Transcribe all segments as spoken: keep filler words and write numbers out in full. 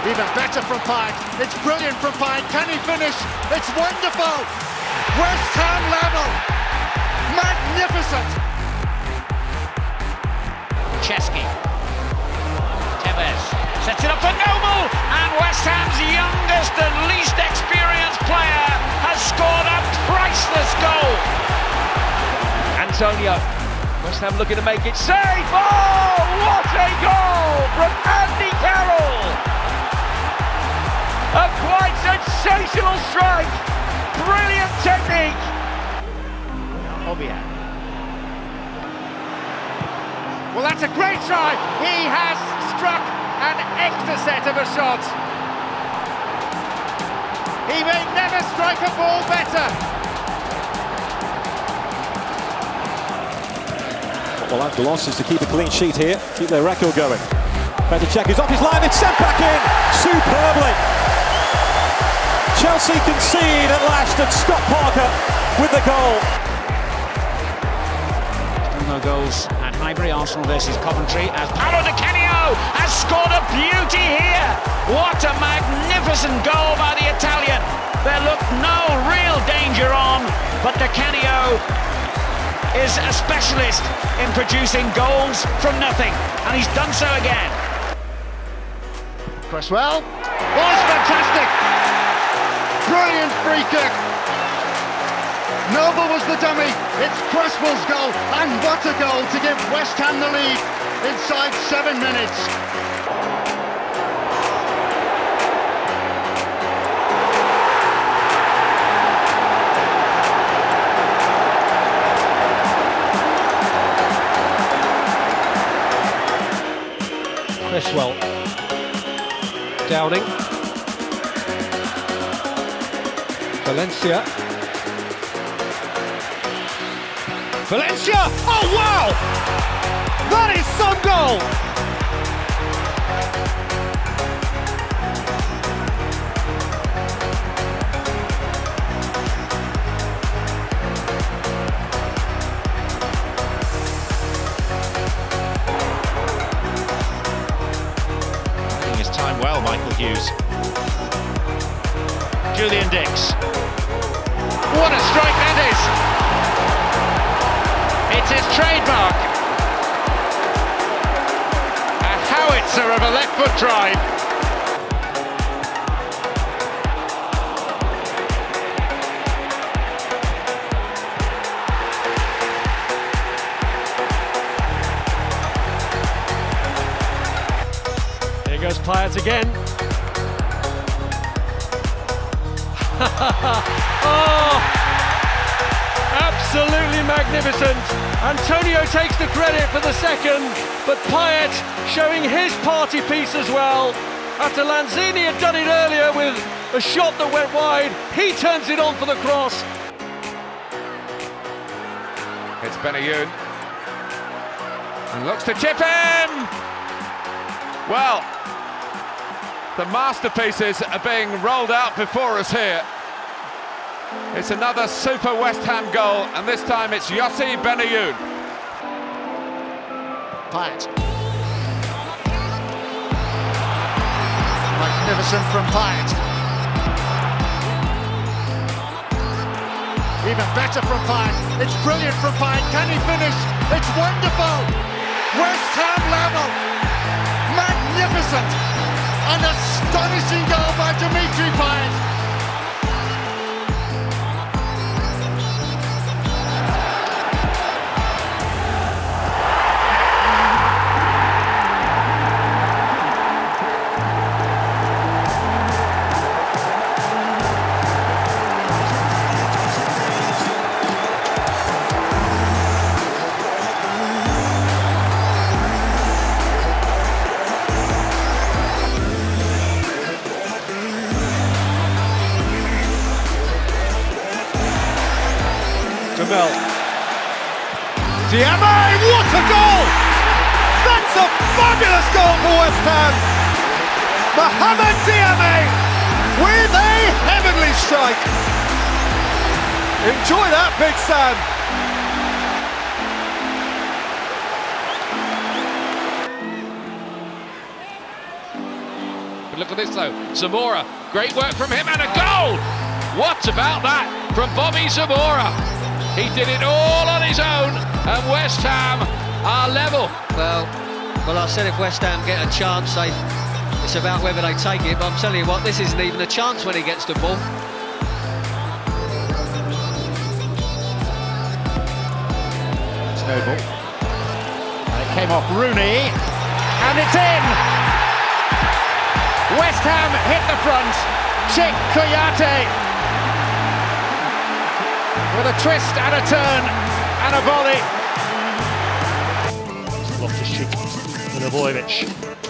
Even better from Payet. It's brilliant from Payet. Can he finish? It's wonderful. West Ham level. Magnificent. Chesky. Tevez sets it up for Noble, and West Ham's youngest and least experienced player has scored a priceless goal. Antonio. West Ham looking to make it safe. Oh, what a goal from Andy Carroll! A quite sensational strike. Brilliant technique. Obia. Well, that's a great try. He has struck an extra set of a shot. He may never strike a ball better. Well, that loss is to keep a clean sheet here, keep their record going. Petr is off his line, it's sent back in superbly. Chelsea concede at last, and Scott Parker with the goal. No goals at Highbury. Arsenal versus Coventry, as Paolo Di Canio has scored a beauty here. What a magnificent goal by the Italian. There looked no real danger on, but Di Canio is a specialist in producing goals from nothing, and he's done so again. Cresswell. Oh, it's fantastic. Brilliant free kick. Noble was the dummy. It's Cresswell's goal, and what a goal to give West Ham the lead inside seven minutes. Cresswell. Downing. Valencia. Valencia! Oh wow! That is some goal! Taking his time well, Michael Hughes. Julian Dix. What a strike that is! It's his trademark. A howitzer of a left-foot drive. Here goes Payet again. Oh! Absolutely magnificent. Antonio takes the credit for the second, but Payet showing his party piece as well. After Lanzini had done it earlier with a shot that went wide, he turns it on for the cross. It's Benayoun. And looks to chip in! Well, the masterpieces are being rolled out before us here. It's another super West Ham goal, and this time it's Yossi Benayoun. Payet. Magnificent from Payet. Even better from Payet. It's brilliant from Payet. Can he finish? It's wonderful. West Ham level. Magnificent. An astonishing goal by Dimitri Payet. Jamel. Diame, what a goal! That's a fabulous goal for West Ham! Mohamed Diame with a heavenly strike! Enjoy that, Big Sam! But look at this though, Zamora, great work from him and a goal! What about that from Bobby Zamora? He did it all on his own and West Ham are level. Well, well, I said if West Ham get a chance, they, it's about whether they take it, but I'm telling you what, this isn't even a chance when he gets the ball. It's Noble. And it came off Rooney, and it's in! West Ham hit the front. Chick Kouyaté with a twist and a turn and a volley. Loftus-Cheek with Avoyevich.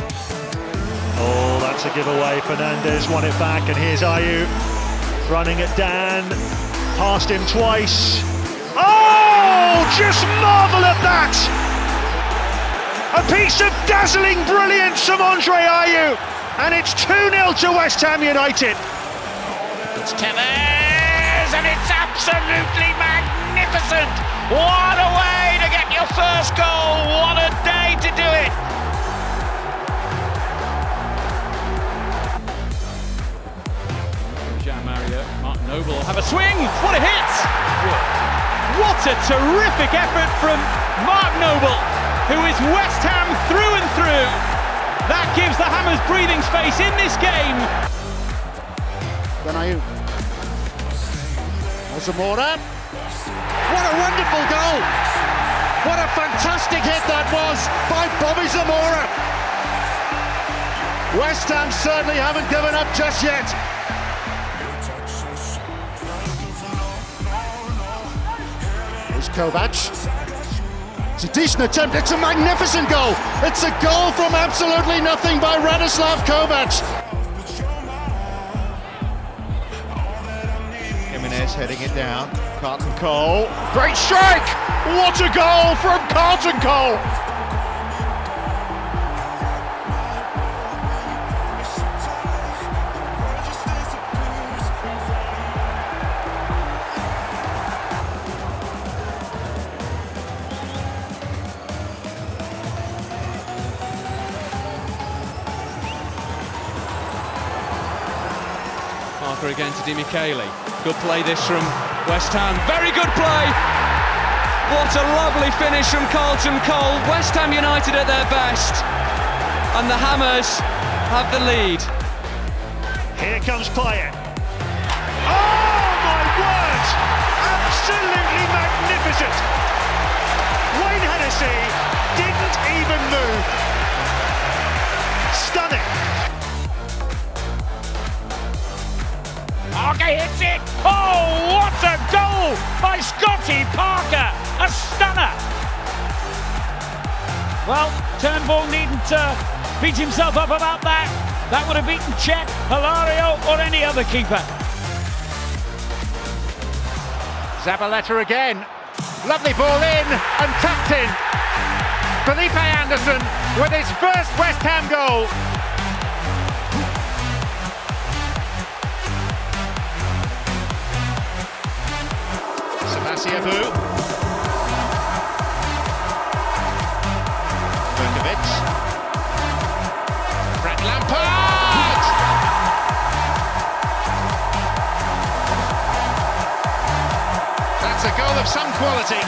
Oh, that's a giveaway. Fernandez won it back, and here's Ayew running at Dan. Past him twice. Oh, just marvel at that! A piece of dazzling brilliance from Andre Ayew, and it's two nil to West Ham United. It's Tevez, and it's absolutely magnificent! What a way to get your first goal! What a day to do it! Jean-Mario, Martin Noble will have a swing! What a hit! What a terrific effort from Mark Noble, who is West Ham through and through. That gives the Hammers breathing space in this game. Benayoun. Zamora. What a wonderful goal! What a fantastic hit that was by Bobby Zamora. West Ham certainly haven't given up just yet. Here's Kovac. It's a decent attempt, it's a magnificent goal! It's a goal from absolutely nothing by Radislav Kovac. Jimenez heading it down, Carlton Cole. Great strike! What a goal from Carlton Cole! Parker again to Dimitri. Good play this from West Ham. Very good play. What a lovely finish from Carlton Cole. West Ham United at their best. And the Hammers have the lead. Here comes Payet. Oh my word! Absolutely magnificent. Wayne Hennessy didn't even move. Stunning. Parker hits it! Oh, what a goal by Scotty Parker! A stunner! Well, Turnbull needn't uh, beat himself up about that. That would have beaten Cech, Hilario or any other keeper. Zabaleta again. Lovely ball in and tucked in. Felipe Anderson with his first West Ham goal. Sebastiabu. Berkovic. Frank Lampard! That's a goal of some quality.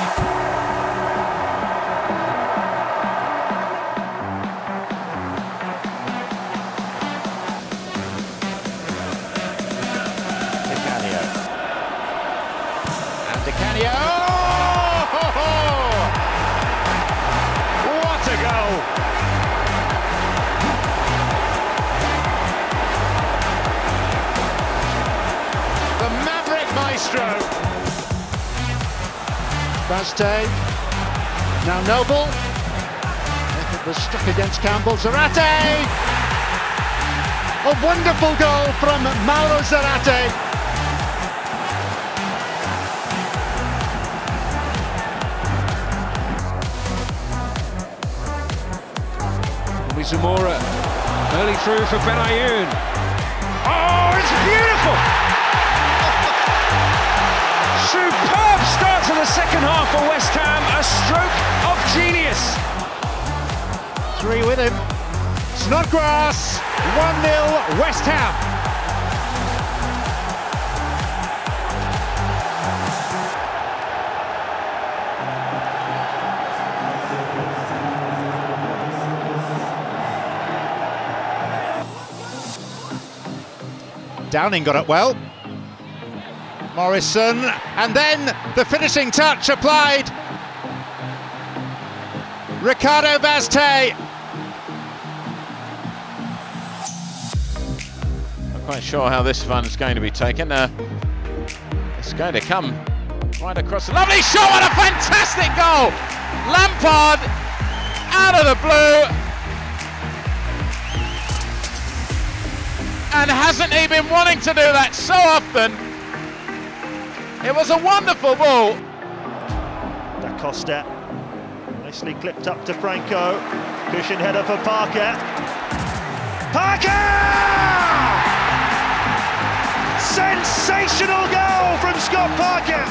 Di Canio. And Di Canio! Oh, what a goal! The Maverick Maestro. Baste. Now Noble. If it was struck against Campbell. Zarate! A wonderful goal from Mauro Zarate. Zamora, early through for Benayoun. Oh, it's beautiful! Superb start to the second half for West Ham, a stroke of genius. Three with him. Snodgrass. one nil West Ham. Downing got it well. Morrison, and then the finishing touch applied. Ricardo Vazte. Not quite sure how this one is going to be taken. Uh, it's going to come right across. A lovely shot, what a fantastic goal! Lampard out of the blue. And hasn't he been wanting to do that so often? It was a wonderful ball. Da Costa, nicely clipped up to Franco. Cushion header for Parker. Parker! Sensational goal from Scott Parker.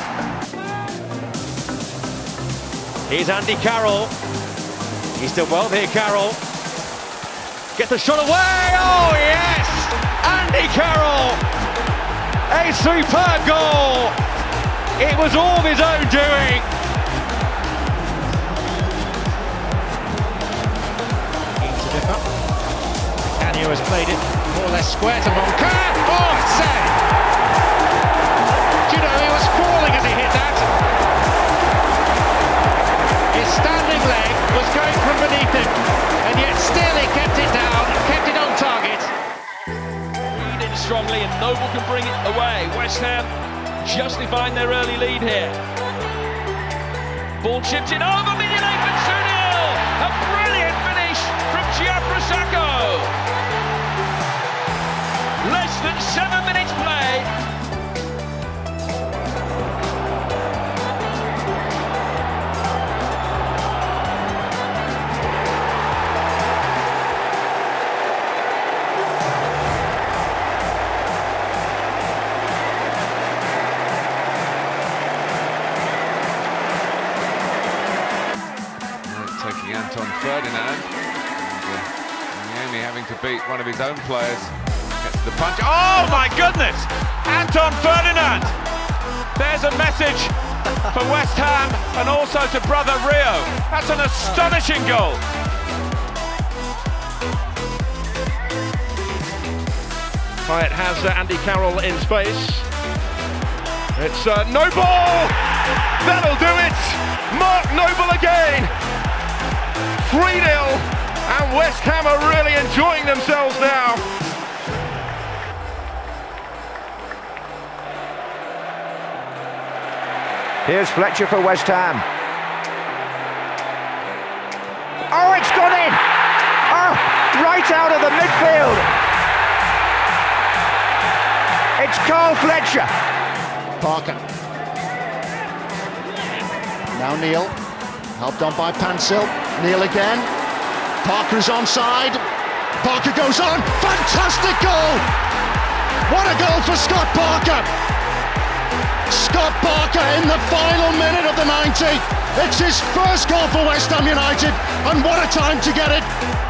Here's Andy Carroll. He's done well here, Carroll. Get the shot away. Oh yes! Andy Carroll, a superb goal. It was all of his own doing. Into differ. Di Canio has played it more or less square to Moncur. Oh, it's saved. Do you know, he was falling as he hit that. His standing leg was going from beneath him, and yet still he kept it down, kept it on target. Strongly, and Noble can bring it away. West Ham justifying their early lead here. Ball chipped in over Mignolet for two nil. A brilliant finish from Giaprosacco. Less than seven minutes played. Anton Ferdinand, and uh, Miami having to beat one of his own players. Gets the punch. Oh my goodness! Anton Ferdinand! There's a message for West Ham and also to brother Rio. That's an astonishing goal. Payet has uh, Andy Carroll in space. It's uh, Noble! That'll do it! Mark Noble again! three nil, and West Ham are really enjoying themselves now. Here's Fletcher for West Ham. Oh, it's gone in! Oh, right out of the midfield. It's Carl Fletcher. Parker. Now Neil, helped on by Pansil. Neil again. Parker is onside. Parker goes on. Fantastic goal! What a goal for Scott Parker! Scott Parker in the final minute of the ninety. It's his first goal for West Ham United, and what a time to get it!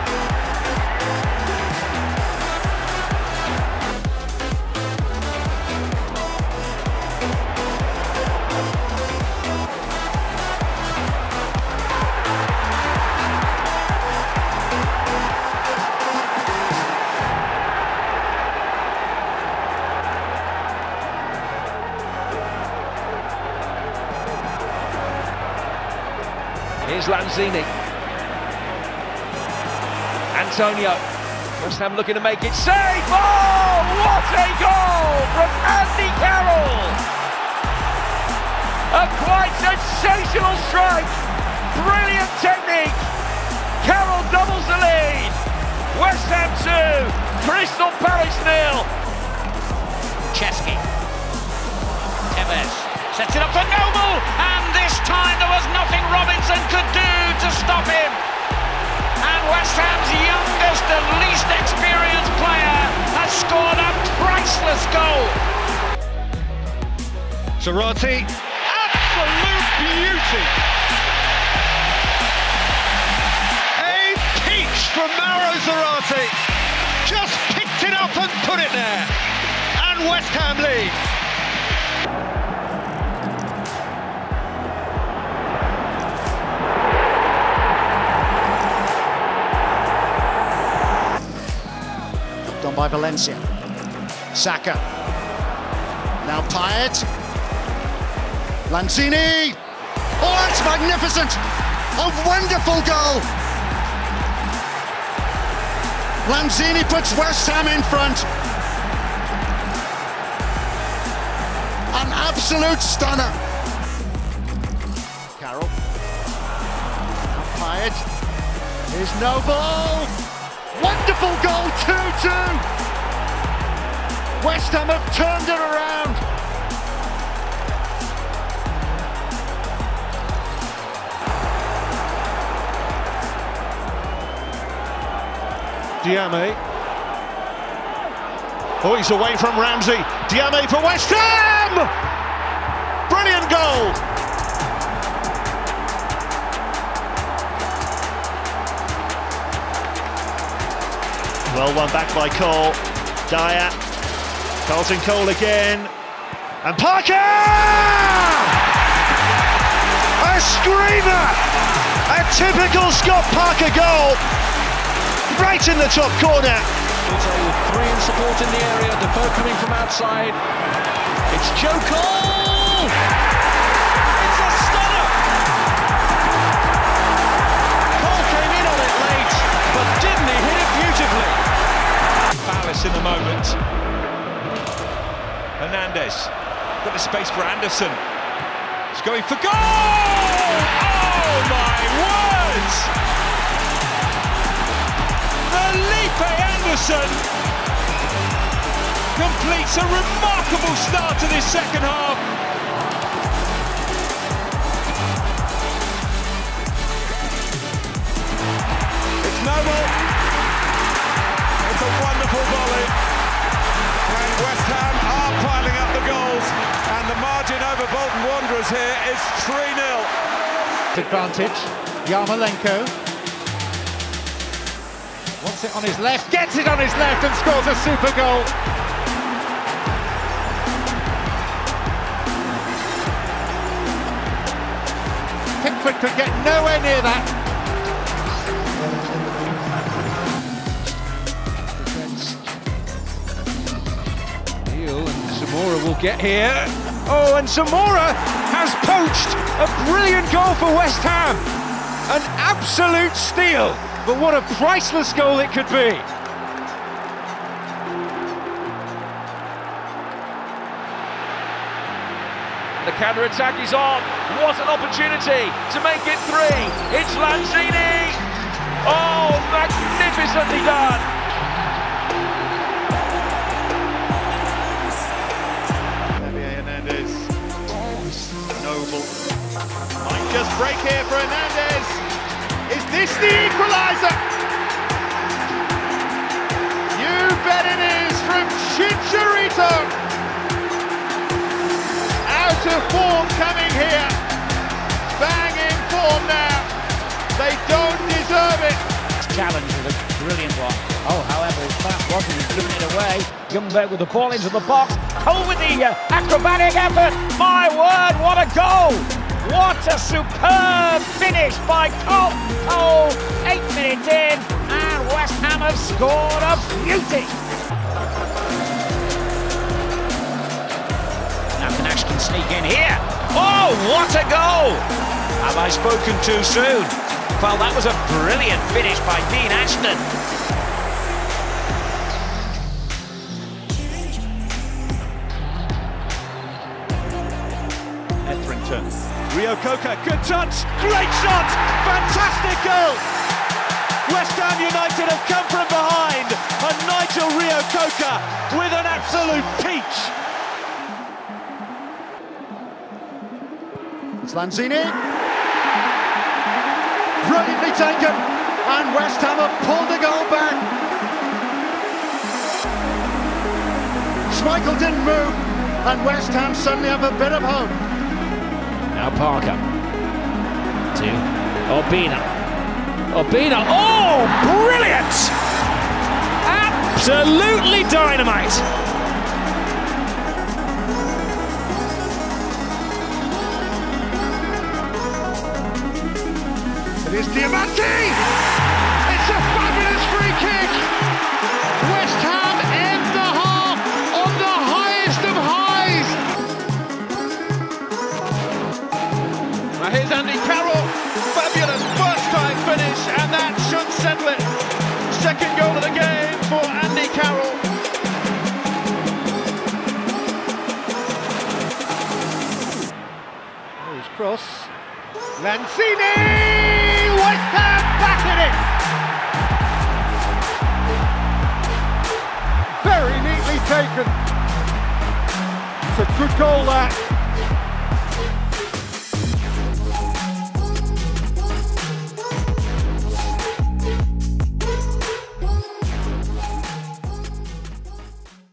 Here's Lanzini. Antonio. West Ham looking to make it. Save! Oh, what a goal from Andy Carroll! A quite sensational strike. Brilliant technique. Carroll doubles the lead. West Ham two, Crystal Palace nil. Chesky. Tevez sets it up for Noble, and this time there was nothing Robinson could do to stop him. And West Ham's youngest and least experienced player has scored a priceless goal. Zarate, absolute beauty. A peach from Mauro Zarate. just picked it up and put it there. And West Ham lead. Done by Valencia. Saka. Now Payet. Lanzini. Oh, it's magnificent! A wonderful goal! Lanzini puts West Ham in front. An absolute stunner. Carroll. Payet. Here's Noble. Wonderful goal, two two. West Ham have turned it around. Diame. Oh, he's away from Ramsey. Diame for West Ham! Brilliant goal! Well won back by Cole. Dyer. Carlton Cole again. And Parker! A screamer! A typical Scott Parker goal! Right in the top corner. With three in support in the area, Defoe coming from outside. It's Joe Cole! It's a stunner! Cole came in on it late, but didn't he hit it beautifully? Palace in the moment. Hernandez. Got the space for Anderson. He's going for goal! Oh my words! Felipe Anderson completes a remarkable start to this second half. It's Noble. It's a wonderful volley. And West Ham are piling up the goals. And the margin over Bolton Wanderers here is three nil. Advantage. Yarmolenko. Wants it on his left, gets it on his left and scores a super goal. Pickford could get nowhere near that. Neil and Zamora will get here. Oh, and Zamora has poached a brilliant goal for West Ham. An absolute steal. But what a priceless goal it could be. The counter-attack is on. What an opportunity to make it three. It's Lanzini. Oh, magnificently done. Hernandez. Noble. Might just break here for Hernandez. Is this the equaliser? You bet it is from Chicharito. Out of form coming here. Banging form now. They don't deserve it. Challenge with a brilliant one. Oh, however, it's Matt Rodman who's given it away. Youngberg with the ball into the box. Cole with the uh, acrobatic effort. My word, what a goal! What a superb finish by Cole. Cole, eight minutes in, and West Ham have scored a beauty. Now Nash can sneak in here. Oh, what a goal! Have I spoken too soon? Well, that was a brilliant finish by Dean Ashton. Etherington. Rio Coca, good touch, great shot, fantastic goal! West Ham United have come from behind, and Nigel Rio Coca with an absolute peach. It's Lanzini. Brilliantly taken, and West Ham have pulled the goal back. Schmeichel didn't move, and West Ham suddenly have a bit of hope. Now Parker to Obina. Obina, oh, brilliant! absolutely dynamite. It is Dimitri! It's a fabulous free kick! West Ham end the half on the highest of highs! Now here's Andy Carroll, fabulous first time finish, and that should settle it. Second goal of the game for Andy Carroll. Oh, his cross. Lanzini! West Ham back in it! Very neatly taken. It's a good goal that.